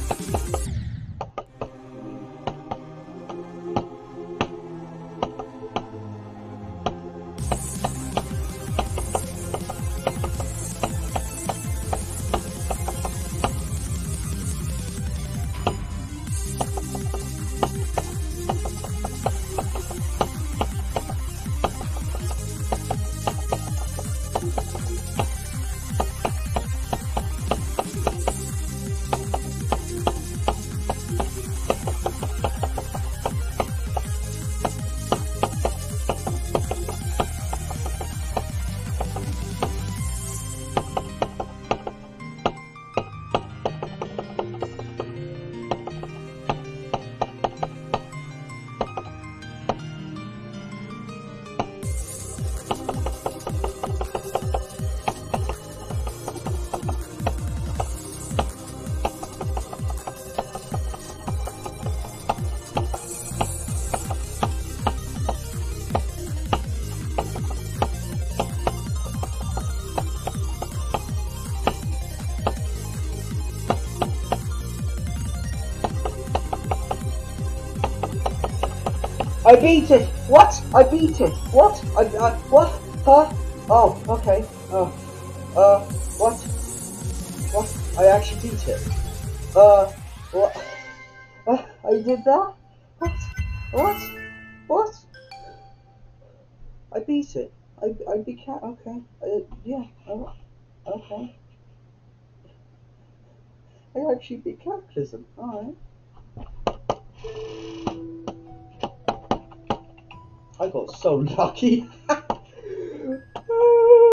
I beat it! What? I beat it! What? What? Huh? Oh, okay. What? What? I actually beat it. What? I did that? What? What? What? I beat it. I beat cat. Okay. Yeah. Okay. I actually beat Cataclysm. Alright. I got so lucky.